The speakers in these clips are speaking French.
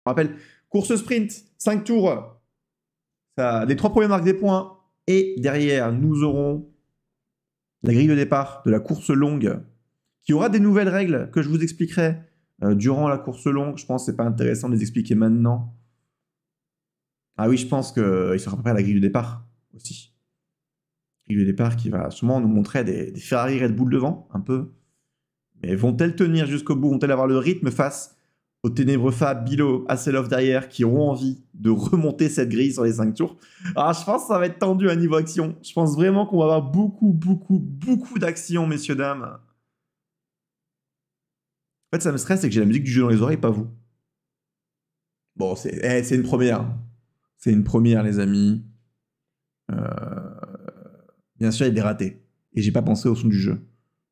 On rappelle, course sprint, 5 tours. Ça, les 3 premiers marquent des points. Et derrière, nous aurons la grille de départ de la course longue, qui aura des nouvelles règles que je vous expliquerai durant la course longue. Je pense que c'est pas intéressant de les expliquer maintenant. Ah oui, je pense qu'il sera préparé à la grille de départ aussi. Grille de départ qui va sûrement nous montrer des Ferrari Red Bull devant, un peu. Mais vont-elles tenir jusqu'au bout? Vont-elles avoir le rythme face aux ténébreux Fab, Bilo, Hasselhoff derrière, qui auront envie de remonter cette grille sur les 5 tours? Alors, je pense que ça va être tendu à niveau action. Je pense vraiment qu'on va avoir beaucoup d'action, messieurs, dames. En fait, ça me stresse, c'est que j'ai la musique du jeu dans les oreilles, pas vous. Bon, c'est une première. C'est une première, les amis. Bien sûr, il y a des ratés. Et j'ai pas pensé au son du jeu.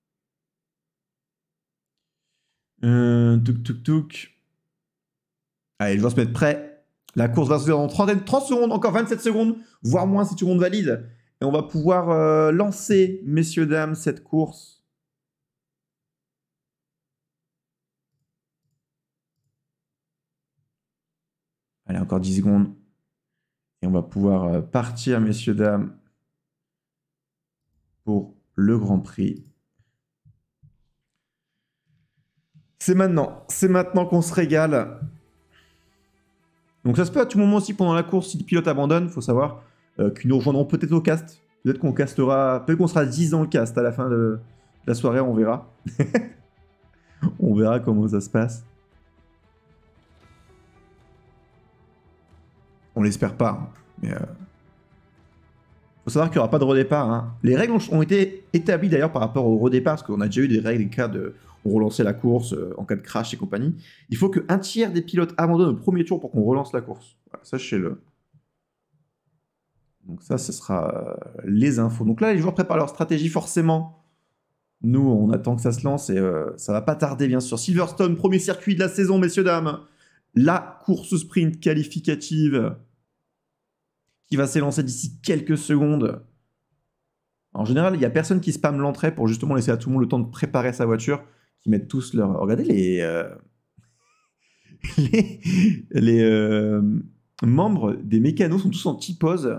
Touk. Allez, je dois se mettre prêt. La course va se faire en 30 secondes, encore 27 secondes, voire moins si tout le monde valide. Et on va pouvoir lancer, messieurs, dames, cette course. Allez, encore 10 secondes. Et on va pouvoir partir, messieurs, dames, pour le Grand Prix. C'est maintenant qu'on se régale. Donc ça se peut à tout moment aussi pendant la course, si le pilote abandonne, il faut savoir qu'ils nous rejoindront peut-être au cast. Peut-être qu'on castera, peut-être qu'on sera 10 dans le cast à la fin de la soirée, on verra. On verra comment ça se passe. On l'espère pas, mais faut savoir qu'il n'y aura pas de redépart. Hein. Les règles ont été établies d'ailleurs par rapport au redépart, parce qu'on a déjà eu des règles, des cas de on relançait la course en cas de crash et compagnie. Il faut qu'un tiers des pilotes abandonnent au premier tour pour qu'on relance la course. Voilà, sachez-le. Donc ça, ce sera les infos. Donc là, les joueurs préparent leur stratégie forcément. Nous, on attend que ça se lance et ça va pas tarder, bien sûr. Silverstone, premier circuit de la saison, messieurs, dames. La course sprint qualificative qui va s'élancer d'ici quelques secondes. En général, il n'y a personne qui spamme l'entrée pour justement laisser à tout le monde le temps de préparer sa voiture, qui mettent tous leur... Regardez les membres des mécanos sont tous en T-pose.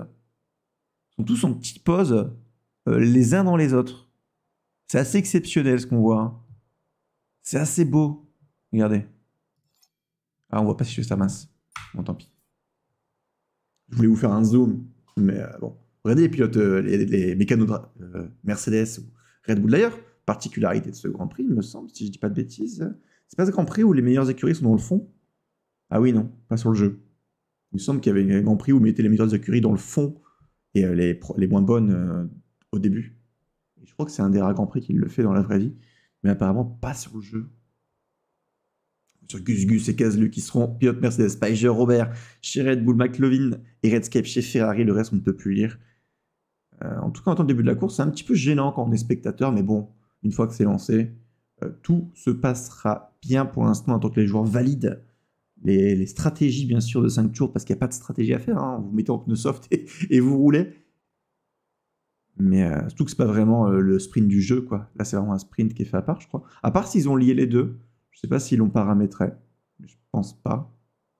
Les uns dans les autres. C'est assez exceptionnel ce qu'on voit. Hein. C'est assez beau. Regardez. Ah, on voit pas si je fais ça mince. Bon, tant pis. Je voulais vous faire un zoom, mais bon. Regardez les pilotes, les mécanos Mercedes ou Red Bull d'ailleurs. Particularité de ce Grand Prix, il me semble, si je dis pas de bêtises. C'est pas ce Grand Prix où les meilleures écuries sont dans le fond? Ah oui, non, pas sur le jeu. Il me semble qu'il y avait un Grand Prix où on mettait les meilleures écuries dans le fond et les moins bonnes au début. Et je crois que c'est un des rares Grands Prix qui le fait dans la vraie vie, mais apparemment pas sur le jeu. Sur Gus et Kazlu qui seront pilotes Mercedes, Spiger, Robert, chez Red Bull, McLovin et Redscape chez Ferrari, le reste on ne peut plus lire. En tout cas, en tant que début de la course, c'est un petit peu gênant quand on est spectateur, mais bon, une fois que c'est lancé, tout se passera bien pour l'instant en tant que les joueurs valident les stratégies, bien sûr, de 5 tours, parce qu'il n'y a pas de stratégie à faire, hein. Vous mettez en pneu soft et vous roulez. Mais surtout que c'est pas vraiment le sprint du jeu, quoi. Là, c'est vraiment un sprint qui est fait à part, je crois. À part s'ils ont lié les deux. Je sais pas s'ils l'ont paramétré. Mais je pense pas.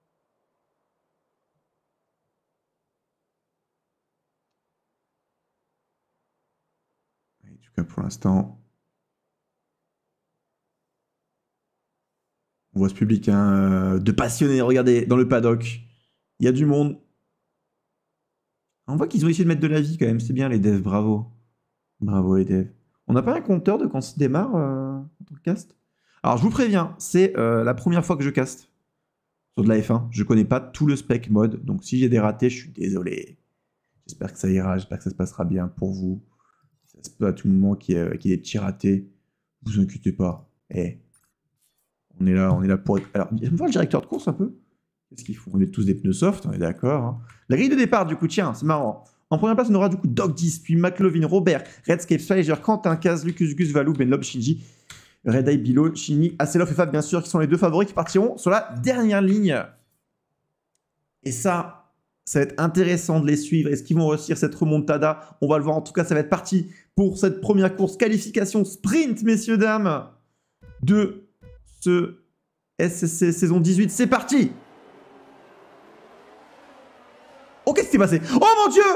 En tout cas, pour l'instant, on voit ce public hein, de passionnés. Regardez, dans le paddock, il y a du monde. On voit qu'ils ont essayé de mettre de la vie quand même. C'est bien les devs, bravo. Bravo les devs. On n'a pas un compteur de quand ça démarre dans le cast? Alors je vous préviens, c'est la première fois que je caste sur de la F1. Je connais pas tout le spec mode, donc si j'ai des ratés, je suis désolé. J'espère que ça ira, j'espère que ça se passera bien pour vous. Ça se peut à tout moment qu'il y ait des petits ratés. Vous inquiétez pas. On est là pour être... Alors, on voit le directeur de course un peu. Qu'est-ce qu'ils font? On est tous des pneus soft, on est d'accord. Hein. La grille de départ, du coup, tiens, c'est marrant. En première place, on aura du coup Doc 10, puis McLovin, Robert, Redscape, Spiger, Quentin, Kaz, Lucas, Gus, Valou, Benlob, Shinji, Red Eye, Bilo, Chini, Hasselhoff et Fab, bien sûr, qui sont les deux favoris qui partiront sur la dernière ligne. Et ça va être intéressant de les suivre. Est-ce qu'ils vont réussir cette remontada? On va le voir. En tout cas, ça va être parti pour cette première course qualification sprint, messieurs, dames, de ce SSC saison 18. C'est parti! Qu'est-ce qui s'est passé? Oh mon Dieu!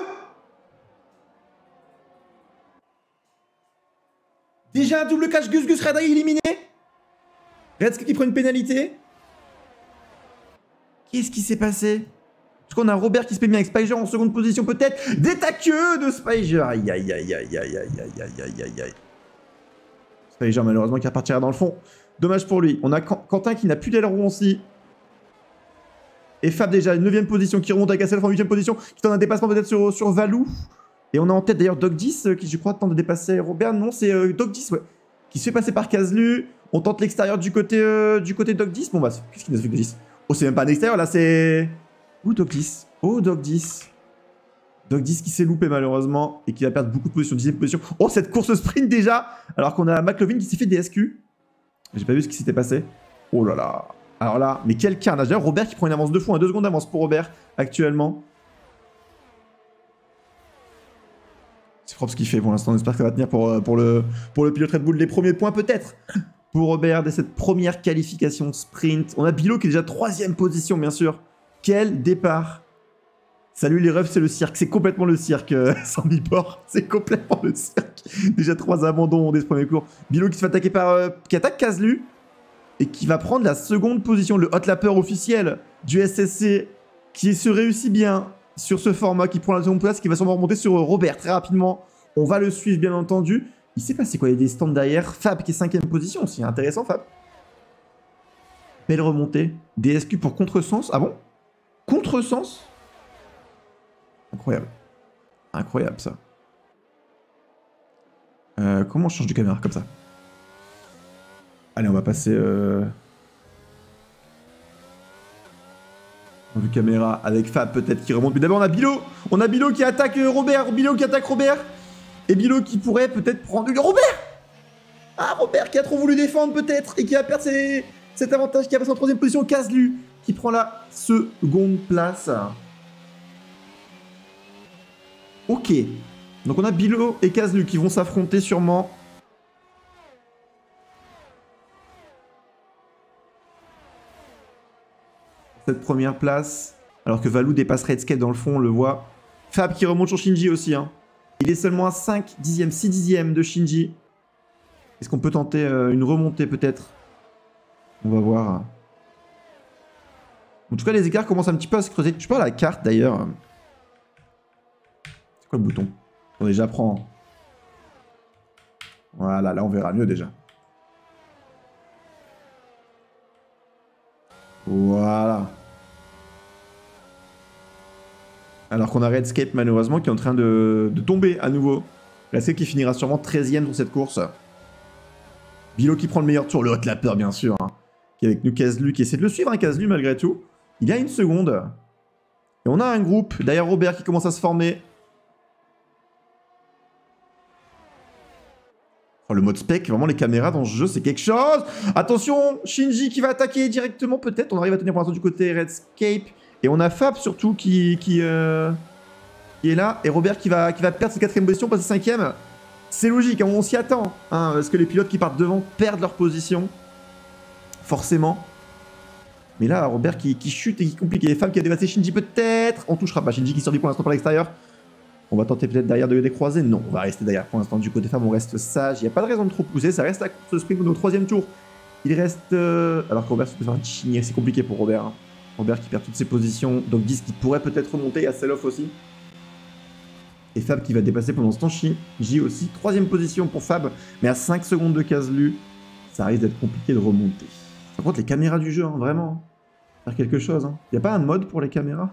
Déjà un double catch, Gus Rada éliminé. Redscape qui prend une pénalité. Qu'est-ce qui s'est passé? Parce qu'on a Robert qui se met bien avec Spiger en seconde position peut-être. Détaqueux de Spiger. Aïe aïe aïe aïe aïe aïe aïe aïe aïe aïe aïe. Spiger malheureusement qui repartira dans le fond. Dommage pour lui. On a Quentin qui n'a plus d'aileron aussi. Et Fab déjà, 9ème position, qui remonte avec Asself en 8ème position, qui tente un dépassement peut-être sur Valou. Et on a en tête d'ailleurs Doc 10, qui je crois tente de dépasser Robert. Non, c'est Doc 10, ouais. Qui se fait passer par Kazlu. On tente l'extérieur du côté Doc 10. Bon bah, qu'est-ce qu'il nous a fait Doc 10? Oh, c'est même pas un extérieur, là, c'est... Où Doc 10? Oh, Doc 10. Doc 10 qui s'est loupé malheureusement, et qui va perdre beaucoup de position, 10ème position. Oh, cette course sprint déjà. Alors qu'on a McLovin qui s'est fait DSQ. J'ai pas vu ce qui s'était passé. Oh là là. Alors là, mais quel carnage. D'ailleurs, Robert qui prend une avance de fou, 2 secondes d'avance pour Robert actuellement. C'est propre ce qu'il fait pour l'instant. On espère que ça va tenir pour le pilote Red Bull. Les premiers points peut-être pour Robert dès cette première qualification sprint. On a Bilo qui est déjà 3ème position, bien sûr. Quel départ. Salut les refs, c'est le cirque. C'est complètement le cirque, sans biport. C'est complètement le cirque. Déjà 3 abandons dès ce premier cours. Bilo qui se fait attaquer par... qui attaque Kazlu. Et qui va prendre la seconde position, le hot lapper officiel du SSC, qui se réussit bien sur ce format, qui prend la seconde place, qui va sûrement remonter sur Robert très rapidement. On va le suivre, bien entendu. Il s'est passé quoi? Il y a des stands derrière. Fab qui est 5ème position aussi, intéressant Fab. Belle remontée. DSQ pour contresens. Ah bon? Contresens? Incroyable. Incroyable ça. Comment on change de caméra comme ça? Allez, on va passer en vue caméra avec Fab peut-être qui remonte. Mais d'abord on a Bilo. On a Bilo qui attaque Robert. Bilo qui attaque Robert. Et Bilo qui pourrait peut-être prendre... Robert! Ah, Robert qui a trop voulu défendre peut-être. Et qui va perdre cet avantage, qui a passé en 3ème position. Kazlu qui prend la seconde place. Ok. Donc on a Bilo et Kazlu qui vont s'affronter sûrement. Cette première place, alors que Valou dépasse Redscape dans le fond, on le voit. Fab qui remonte sur Shinji aussi. Hein. Il est seulement à 5 dixièmes, 6 dixièmes de Shinji. Est-ce qu'on peut tenter une remontée peut-être? On va voir. En tout cas, les écarts commencent un petit peu à se creuser. Je sais pas la carte d'ailleurs. C'est quoi le bouton? Attendez, j'apprends. Voilà, là on verra mieux déjà. Voilà. Alors qu'on a Redscape malheureusement qui est en train de tomber à nouveau. Redscape qui finira sûrement 13ème sur cette course. Bilo qui prend le meilleur tour, le hot lapper bien sûr. Hein, qui est avec nous Kazlu qui essaie de le suivre, hein, Kazlu malgré tout. Il y a 1 seconde. Et on a un groupe, derrière Robert qui commence à se former. Oh, le mode spec, vraiment les caméras dans ce jeu, c'est quelque chose. Attention, Shinji qui va attaquer directement peut-être. On arrive à tenir pour l'instant du côté Redscape. Et on a Fab surtout qui est là. Et Robert qui va perdre sa 4ème position, passer 5ème. C'est logique, hein, on s'y attend. Hein, parce que les pilotes qui partent devant perdent leur position. Forcément. Mais là, Robert qui chute et qui complique. Et Fab qui a dépassé Shinji peut-être. On touchera pas. Shinji qui sort du pour l'instant par l'extérieur. On va tenter peut-être derrière de les décroiser. Non, on va rester derrière pour l'instant. Du côté Fab, on reste sage. Il n'y a pas de raison de trop pousser. Ça reste la course de sprint au 3ème tour. Il reste... Alors que Robert se peut faire un chigner. C'est compliqué pour Robert. Hein. Robert qui perd toutes ses positions. Doc 10 qui pourrait peut-être remonter. À sell-off aussi. Et Fab qui va dépasser pendant ce temps Shinji aussi. 3ème position pour Fab. Mais à 5 secondes de Kazlu, ça risque d'être compliqué de remonter. Par contre, les caméras du jeu, hein, vraiment. Faire quelque chose. Hein. Il n'y a pas un mode pour les caméras?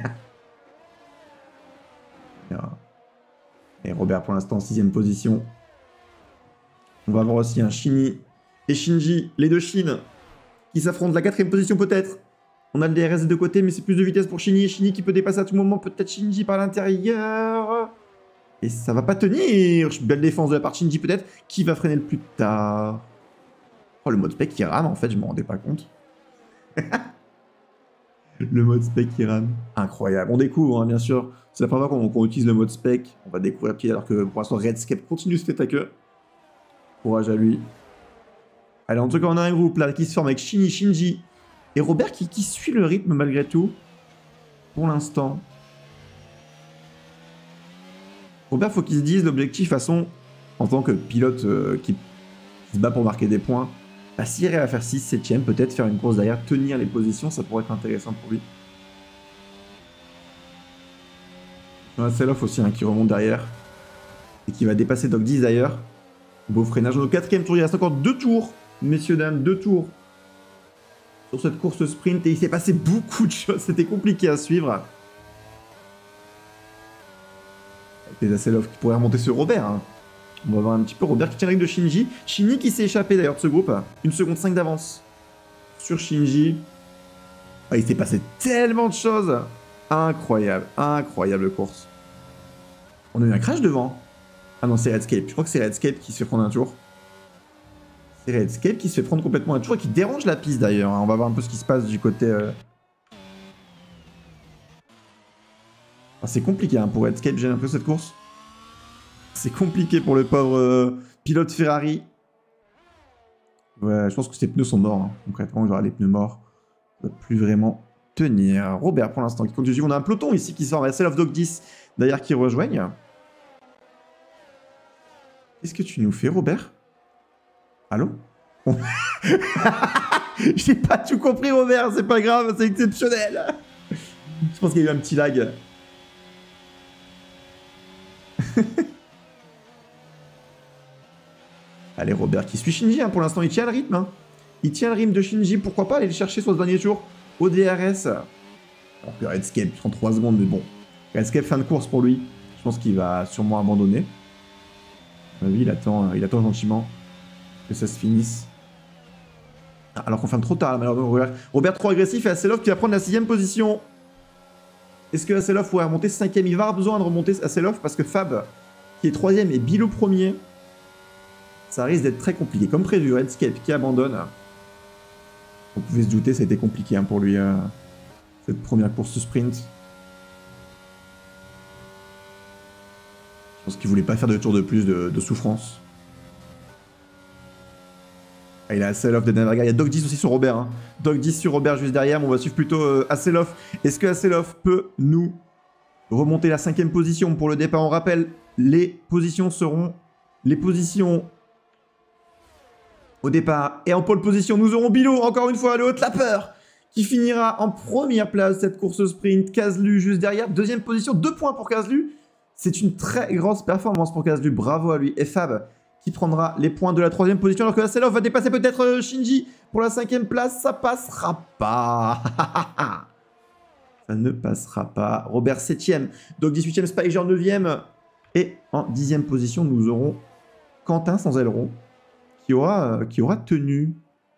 Et Robert pour l'instant 6ème position. On va avoir aussi un Shini et Shinji, les deux Shin, qui s'affrontent la 4ème position peut-être. On a le DRS des deux côtés, mais c'est plus de vitesse pour Shinji. Et Shinji qui peut dépasser à tout moment, peut-être Shinji par l'intérieur. Et ça va pas tenir. Belle défense de la part de Shinji peut-être, qui va freiner le plus tard. Oh, le mode spec qui rame en fait, je m'en rendais pas compte. Le mode spec qui rame. Incroyable. On découvre, hein, bien sûr. C'est la première fois qu'on utilise le mode spec. On va découvrir petit alors que pour l'instant Redscape continue cette attaque. Courage à lui. Allez, en tout cas, on a un groupe là qui se forme avec Shini, Shinji et Robert qui suit le rythme malgré tout. Pour l'instant. Robert, faut qu'il se dise l'objectif, de toute façon, en tant que pilote qui se bat pour marquer des points, bah, s'il arrive à faire 6, 7ème, peut-être faire une course derrière, tenir les positions, ça pourrait être intéressant pour lui. Seloff aussi, hein, qui remonte derrière. Et qui va dépasser Doc 10 d'ailleurs. Beau freinage. Au 4ème tour, il reste encore 2 tours. Messieurs, dames, 2 tours. Sur cette course sprint. Et il s'est passé beaucoup de choses. C'était compliqué à suivre. Avec les Aselov qui pourraient remonter sur Robert. Hein. On va voir un petit peu Robert qui tient la ligne de Shinji. Shinji qui s'est échappé d'ailleurs de ce groupe. 1 seconde 5 d'avance sur Shinji. Ah, il s'est passé tellement de choses. Incroyable. Incroyable course. On a eu un crash devant. Ah non, c'est Redscape. Je crois que c'est Redscape qui se fait prendre un tour. C'est Redscape qui se fait prendre complètement un tour et qui dérange la piste d'ailleurs. On va voir un peu ce qui se passe du côté... Ah, c'est compliqué hein, pour Redscape, j'ai l'impression, cette course. C'est compliqué pour le pauvre pilote Ferrari. Ouais, je pense que ses pneus sont morts. Hein. Concrètement, il aura les pneus morts. Il ne va plus vraiment tenir. Robert, pour l'instant, qui continue. On a un peloton ici qui sort. Cell of Dog 10, d'ailleurs, qui rejoignent. Qu'est-ce que tu nous fais, Robert? Allô? J'ai pas tout compris, Robert. C'est pas grave, c'est exceptionnel. Je pense qu'il y a eu un petit lag. Allez, Robert qui suit Shinji, hein, pour l'instant, il tient le rythme. Hein. Il tient le rythme de Shinji, pourquoi pas aller le chercher sur ce dernier tour au DRS. Alors que Redscape prend 3 secondes, mais bon. Redscape, fin de course pour lui. Je pense qu'il va sûrement abandonner. À mon avis, il attend gentiment que ça se finisse. Alors qu'on fait trop tard, malheureusement. Robert trop agressif et Aselov qui va prendre la 6ème position. Est-ce que Aselov pourrait remonter 5ème? Il va avoir besoin de remonter Aselov parce que Fab, qui est 3ème, et Bilo 1er. Ça risque d'être très compliqué. Comme prévu, Redscape qui abandonne. On pouvait se douter, ça a été compliqué hein, pour lui, cette première course sprint. Je pense qu'il voulait pas faire de tour de plus de souffrance. Ah, il a Aselov de Navarga. Il y a Dog 10 aussi sur Robert. Hein. Dog 10 sur Robert juste derrière, mais on va suivre plutôt Aselov. Est-ce que Aselov peut nous remonter la 5ème position pour le départ? On rappelle, les positions seront... Les positions... Au départ, et en pole position, nous aurons Bilo, encore une fois, le Haut-Lapper, qui finira en première place cette course sprint. Kazlu juste derrière, 2ème position, 2 points pour Kazlu. C'est une très grosse performance pour Kazlu, bravo à lui. Et Fab, qui prendra les points de la 3ème position, alors que Aselov va dépasser peut-être Shinji pour la 5ème place. Ça passera pas. Ça ne passera pas. Robert 7ème, donc 18ème, Spiger 9ème. Et en 10ème position, nous aurons Quentin sans aileron. Qui aura tenu.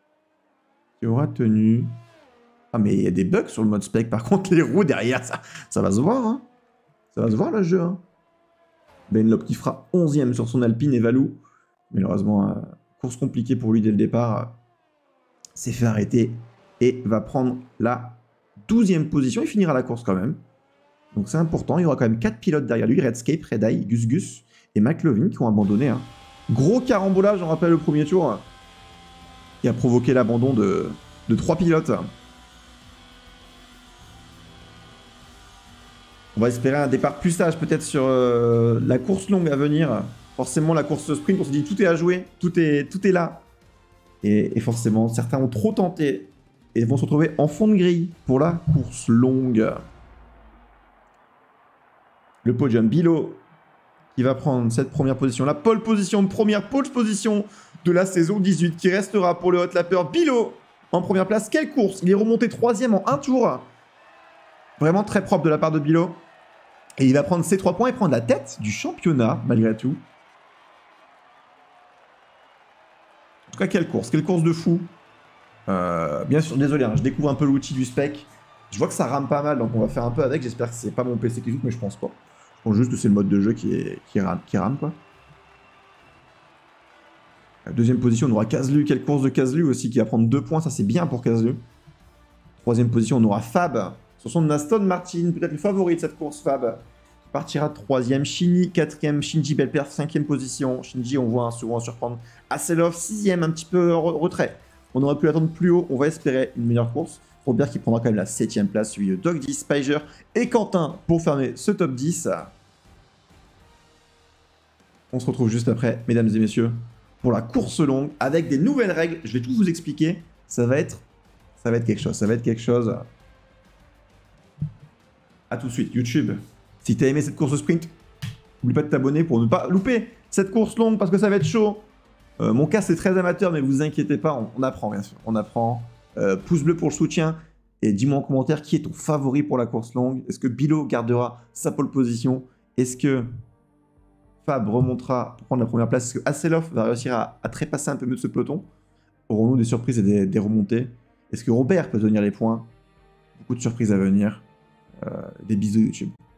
Ah, mais il y a des bugs sur le mode spec. Par contre, les roues derrière, ça va se voir. Hein. Ça va se voir, le jeu. Hein. Benlop qui fera 11ème sur son Alpine et Valou. Malheureusement, course compliquée pour lui dès le départ. S'est fait arrêter et va prendre la 12ème position. Il finira la course quand même. Donc c'est important. Il y aura quand même 4 pilotes derrière lui. Redscape, Red Eye, Gus Gus et McLovin qui ont abandonné. Hein. Gros carambolage, on rappelle le premier tour, qui a provoqué l'abandon de 3 pilotes. On va espérer un départ plus sage peut-être sur la course longue à venir. Forcément, la course sprint, on se dit tout est à jouer, tout est là. Et forcément, certains ont trop tenté et vont se retrouver en fond de grille pour la course longue. Le podium, Bilo qui va prendre cette première position, la pole position, première pole position de la saison 18 qui restera pour le Haut-Lapper. Bilo en première place, quelle course! Il est remonté 3ème en 1 tour. Vraiment très propre de la part de Bilo. Et il va prendre ses 3 points et prendre la tête du championnat malgré tout. En tout cas, quelle course de fou. Bien sûr, désolé, hein, je découvre un peu l'outil du spec. Je vois que ça rame pas mal, donc on va faire un peu avec. J'espère que c'est pas mon PC qui joue, mais je pense pas. Je pense juste que c'est le mode de jeu qui rame quoi. La 2ème position, on aura Kazlu. Quelle course de Kazlu aussi qui va prendre 2 points, ça c'est bien pour Kazlu. 3ème position, on aura Fab. Sur son Aston Martin, peut-être le favori de cette course, Fab. Qui partira 3ème. Shinji 4ème. Shinji belle perf, 5ème position. Shinji, on voit souvent surprendre. Aselov 6ème, un petit peu retrait. On aurait pu l'attendre plus haut. On va espérer une meilleure course. Robert qui prendra quand même la 7ème place, suivi de Dog 10, Spiger et Quentin pour fermer ce top 10. On se retrouve juste après, mesdames et messieurs, pour la course longue, avec des nouvelles règles. Je vais tout vous expliquer. Ça va être quelque chose. Ça va être quelque chose. A tout de suite, YouTube. Si t'as aimé cette course sprint, n'oublie pas de t'abonner pour ne pas louper cette course longue parce que ça va être chaud. Mon cas, c'est très amateur, mais vous inquiétez pas, on apprend, bien sûr. On apprend. Pouce bleu pour le soutien. Et dis-moi en commentaire qui est ton favori pour la course longue. Est-ce que Bilo gardera sa pole position? Est-ce que Fab remontera pour prendre la première place? Est-ce que Hasselhoff va réussir à trépasser un peu mieux de ce peloton? Aurons-nous des surprises et des remontées? Est-ce que Robert peut tenir les points? Beaucoup de surprises à venir. Des bisous YouTube.